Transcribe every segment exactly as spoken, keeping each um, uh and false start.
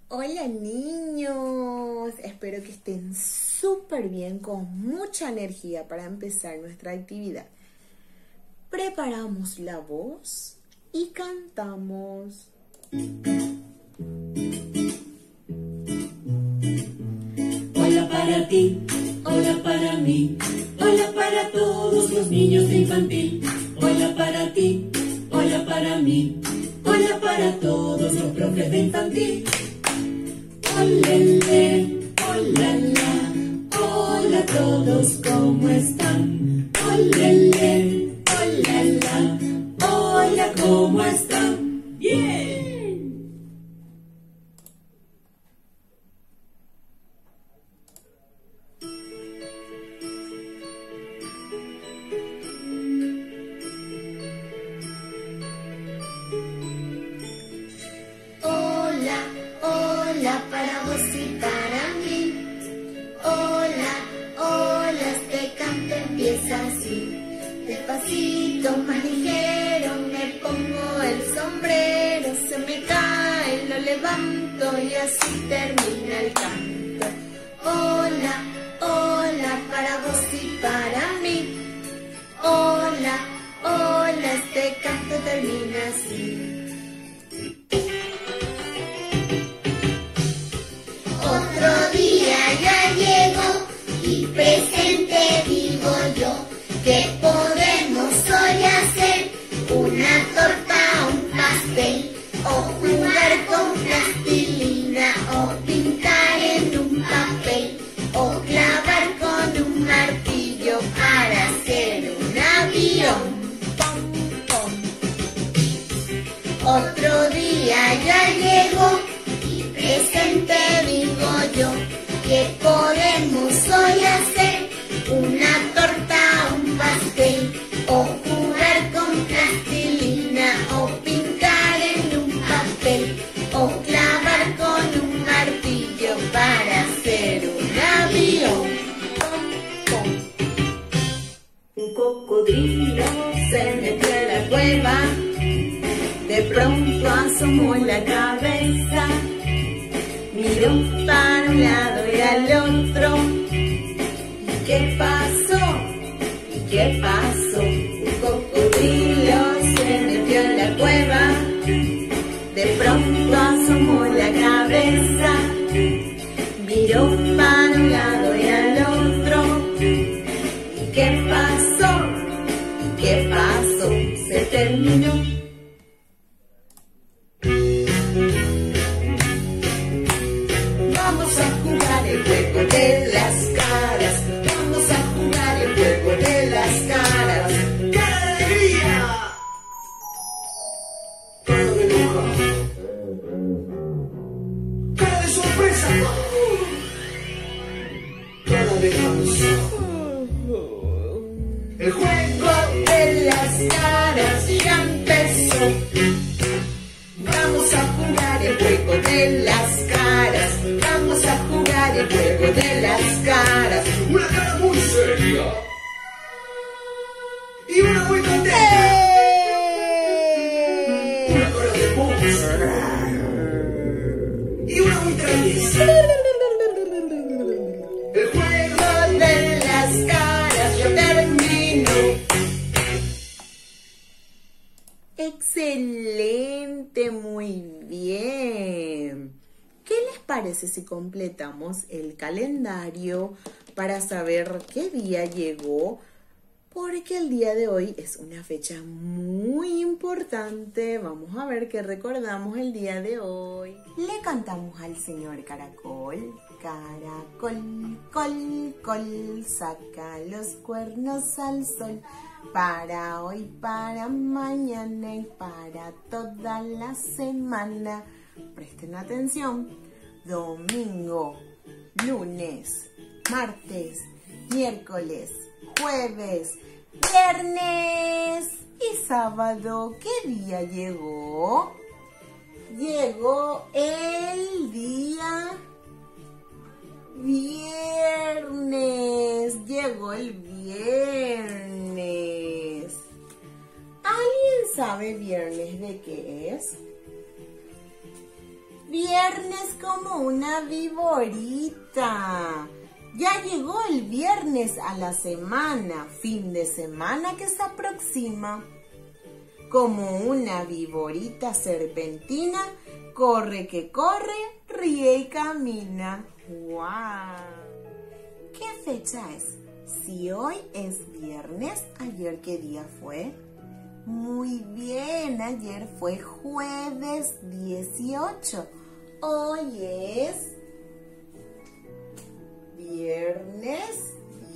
Hola niños, espero que estén súper bien, con mucha energía para empezar nuestra actividad. Preparamos la voz y cantamos. Hola para ti, hola para mí, hola para todos los niños de infantil. Hola para ti, hola para mí, hola para todos los profes de infantil. Olele, olala, hola a todos, ¿cómo están? Olele, olala, hola, ¿cómo están? ¡Bien! Hola, hola para vos y para mí. Hola, hola, este canto empieza así. Despacito, más ligero, me pongo el sombrero. Se me cae, lo levanto y así termina el canto. Hola, hola para vos y para mí. Hola, hola, este canto termina así. Otro día ya llegó y presente digo yo. ¿Qué podemos hoy hacer? Una torta, un pastel, o jugar con plastilina, o pintar en un papel, o clavar con un martillo para hacer un avión. Otro día ya llegó y presente digo yo. ¿Qué podemos hoy hacer? Una torta, un pastel, o jugar con plastilina, o pintar en un papel, o clavar con un martillo para hacer un avión. Un cocodrilo se metió en la cueva, de pronto asomó la cabeza, miró para un lado y al otro. ¿Y qué pasó? ¿Y qué pasó? Un cocodrilo se metió en la cueva, de pronto asomó la cabeza, miró para un lado y al otro. ¿Y qué pasó? ¿Y qué pasó? Se terminó. Vamos a jugar el juego de las caras. Vamos a jugar el juego de las caras. ¡Qué alegría! Cara de loca. Cara de sorpresa. Cara de canción. El juego de las caras ya empezó. Vamos a jugar el juego de las caras. Vamos a jugar el juego de las caras. Una cara muy seria y una muy contenta. Una cara de monstruo y una muy traviesa. El juego de las caras ya terminó. Excelente, muy bien. ¿Qué les parece si completamos el calendario para saber qué día llegó? Porque el día de hoy es una fecha muy importante. Vamos a ver qué recordamos el día de hoy. Le cantamos al señor Caracol. Caracol, col, col, saca los cuernos al sol. Para hoy, para mañana y para toda la semana. Presten atención. Domingo, lunes, martes, miércoles, jueves, viernes y sábado. ¿Qué día llegó? Llegó el día viernes. Llegó el viernes. ¿Alguien sabe viernes de qué es? Viernes como una viborita. Ya llegó el viernes a la semana, fin de semana que se aproxima. Como una viborita serpentina, corre que corre, ríe y camina. ¡Guau! ¿Qué fecha es? Si hoy es viernes, ¿ayer qué día fue? Muy bien, ayer fue jueves dieciocho. Hoy es viernes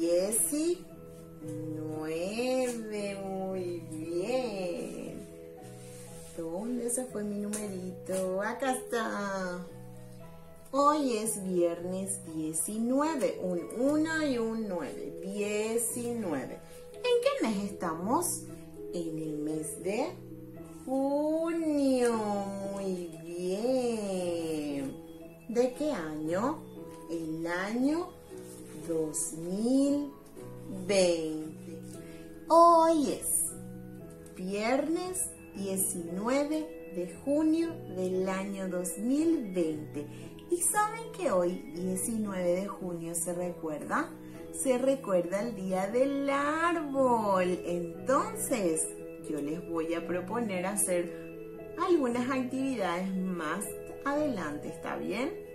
diecinueve. Muy bien. ¿Dónde se fue mi numerito? Acá está. Hoy es viernes diecinueve. Un uno y un nueve. diecinueve. ¿En qué mes estamos? En el mes de junio. Muy bien. ¿De qué año? El año dos mil veinte. Hoy es viernes diecinueve de junio del año dos mil veinte. ¿Y saben que hoy, diecinueve de junio, se recuerda? Se recuerda el Día del Árbol. Entonces, yo les voy a proponer hacer algunas actividades más adelante, ¿está bien?